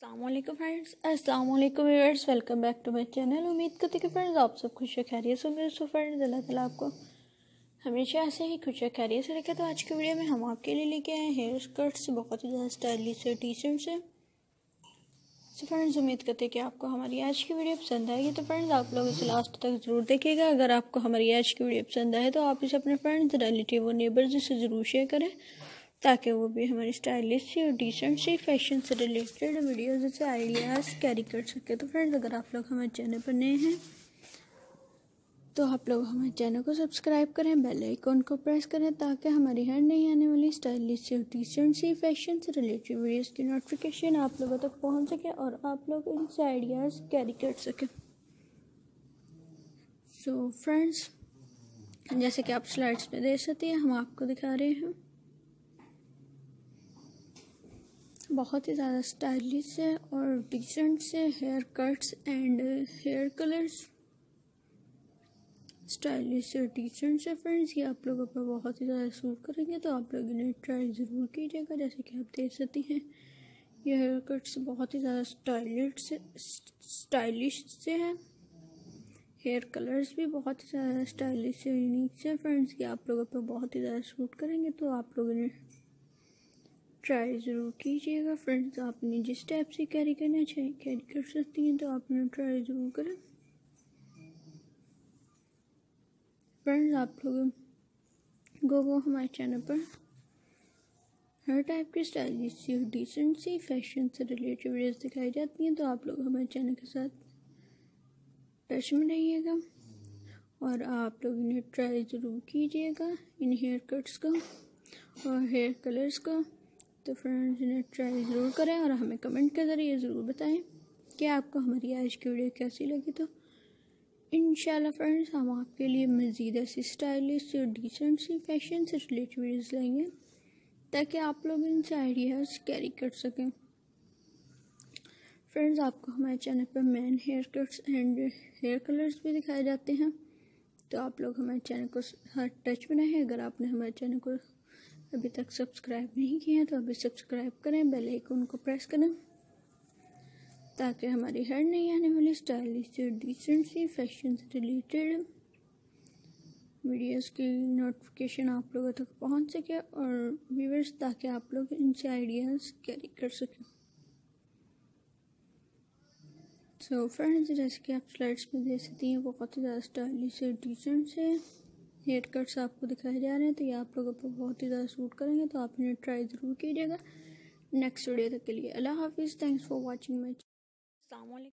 अस्सलामुअलैकुम फ्रेंड्स, अस्सलामुअलैकुम viewers, welcome back to my channel. उम्मीद करती कि फ्रेंड्स आप सब खुश खैरियत से होंगे। सो फ्रेंड्स, अल्लाह ताला आपको हमेशा ऐसे ही खुश खैरियत से रखे। तो आज की वीडियो में हम आपके लिए लेके आए हेयर स्कर्ट्स, बहुत ही ज़्यादा स्टाइलिश से टी शर्ट से। सो फ्रेंड्स, उम्मीद करते हैं कि आपको हमारी आज की वीडियो पसंद आएगी। तो फ्रेंड्स, आप लोग इसे लास्ट तक ज़रूर देखिएगा। अगर आपको हमारी आज की वीडियो पसंद आए तो आप इसे अपने फ्रेंड्स, रिलेटिव और नेबर्स से ज़रूर शेयर करें, ताकि वो भी हमारी स्टाइलिश सी और डिसेंट सी फैशन से रिलेटेड वीडियोज़ से आइडियाज़ कैरी कर सके। तो फ्रेंड्स, अगर आप लोग हमारे चैनल पर नए हैं तो आप लोग हमारे चैनल को सब्सक्राइब करें, बेल आइकन को प्रेस करें, ताकि हमारी हर नई आने वाली स्टाइलिश सी और डिसेंट सी फैशन से रिलेटेड वीडियोज़ की नोटिफिकेशन आप लोगों तक पहुँच सके और आप लोग इनसे आइडियाज़ कैरी कर सकें। सो फ्रेंड्स, जैसे कि आप स्लाइड्स में देख सकते हैं, हम आपको दिखा रहे हैं बहुत ही ज़्यादा स्टाइलिश से और डिसेंट से hair cuts and hair colours. Stylish से डिसेंट से फ्रेंड्स, ये आप लोगों पर बहुत ही ज़्यादा सूट करेंगे, तो आप लोग इन्हें ट्राई ज़रूर कीजिएगा। जैसे कि आप देख सकती हैं, ये हेयर कट्स बहुत ही ज़्यादा स्टाइलिश से हैं। हेयर कलर्स भी बहुत ही ज़्यादा स्टाइलिश से यूनिक से फ्रेंड्स, ये आप लोगों पर बहुत ही ज़्यादा सूट करेंगे, तो आप लोग इन्हें ट्राई ज़रूर कीजिएगा। फ्रेंड्स, आपने जिस टाइप से कैरी करना चाहिए कैरी कर सकती हैं, तो आप इन्हें ट्राई ज़रूर करें। फ्रेंड्स, आप लोगों को हमारे चैनल पर हर टाइप की स्टाइलिश सी और डिसेंट सी फैशन से रिलेटेड वीडियोस दिखाई जाती हैं, तो आप लोग हमारे चैनल के साथ टच में रहिएगा और आप लोग इन्हें ट्राई ज़रूर कीजिएगा, इन हेयर कट्स को और हेयर कलर्स को। तो फ्रेंड्स, इन्हें ट्राई ज़रूर करें और हमें कमेंट के ज़रिए ज़रूर बताएं कि आपको हमारी आज की वीडियो कैसी लगी। तो इंशाल्लाह फ्रेंड्स, हम आपके लिए मज़ीद ऐसी स्टाइलिश और डिसेंट सी फैशन से रिलेटेड वीडियोज़ लाएंगे, ताकि आप लोग इनसे आइडियाज़ कैरी कर सकें। फ्रेंड्स, आपको हमारे चैनल पर man hair cuts and hair colours भी दिखाए जाते हैं, तो आप लोग हमारे चैनल को हर टच में रहें। अगर आपने हमारे चैनल को अभी तक सब्सक्राइब नहीं किया है तो अभी सब्सक्राइब करें, बेल आइकन को प्रेस करें, ताकि हमारी हर नई आने वाली स्टाइलिश और डिसेंट सी फैशन से रिलेटेड वीडियोस की नोटिफिकेशन आप लोगों तक पहुंच सके और व्यूअर्स, ताकि आप लोग इनसे आइडियाज़ कैरी कर सकें। सो फ्रेंड्स, जैसे कि आप स्लाइड्स में देख सकती हैं, बहुत ही ज़्यादा स्टाइलिश और डिसेंट से हेयर कट्स आपको दिखाए जा रहे हैं, तो ये आप लोगों पर बहुत ही ज़्यादा सूट करेंगे, तो आप इन्हें ट्राई ज़रूर कीजिएगा। नेक्स्ट वीडियो तक के लिए अल्लाह हाफिज़। Thanks for watching my.